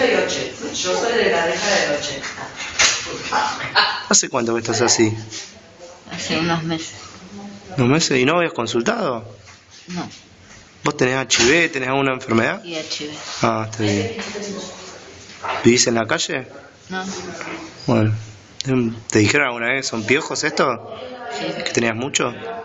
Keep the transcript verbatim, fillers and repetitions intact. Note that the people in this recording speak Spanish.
soy ochenta, yo soy de la década del ochenta. ¿Hace cuánto que estás así? Hace unos meses. ¿Unos meses? ¿Y no habías consultado? No. ¿Vos tenés H I V? ¿Tenés alguna enfermedad? Y H I V. Ah, está bien. ¿Vivís en la calle? No. Bueno. ¿Te dijeron alguna vez, son piojos esto? Sí. ¿Que tenías mucho?